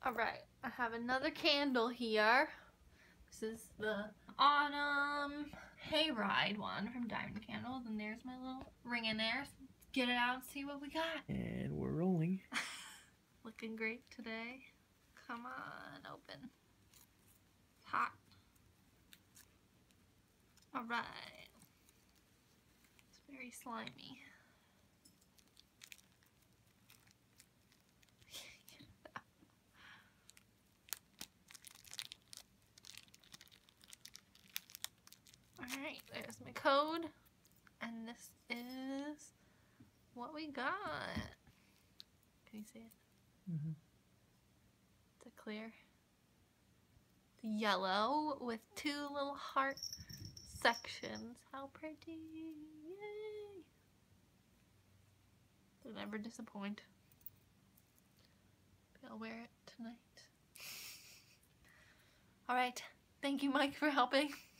Alright, I have another candle here. This is the Autumn Hayride one from Diamond Candles, and there's my little ring in there. So let's get it out and see what we got. And we're rolling. Looking great today. Come on, open. It's hot. Alright. It's very slimy. Alright, there's my code. And this is what we got. Can you see it? Mm-hmm. Is it clear? The yellow with two little heart sections. How pretty. Yay! They'll never disappoint. I'll wear it tonight. Alright, thank you, Mike, for helping.